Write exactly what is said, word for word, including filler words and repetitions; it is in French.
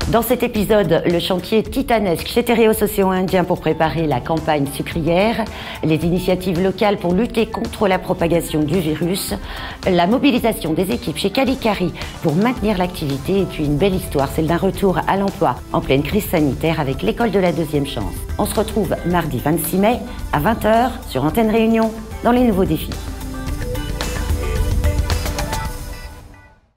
Dans cet épisode, le chantier titanesque chez Tereos Océan Indien pour préparer la campagne sucrière, les initiatives locales pour lutter contre la propagation du virus, la mobilisation des équipes chez Calicari pour maintenir l'activité et puis une belle histoire, celle d'un retour à l'emploi en pleine crise sanitaire avec l'école de la deuxième chance. On se retrouve mardi vingt-six mai à vingt heures sur Antenne Réunion dans les nouveaux défis.